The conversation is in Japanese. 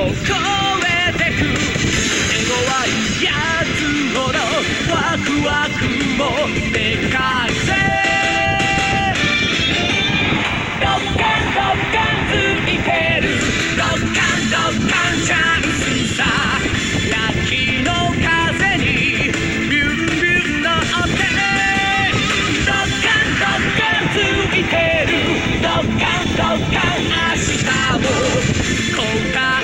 えてく手強いやつほどワクワクもでかいぜドッカンドッカンついてるドッカンドッカンチャンスさ秋の風にビュンビュン乗ってドッカンドッカンついてるドッカンドッカン明日も後悔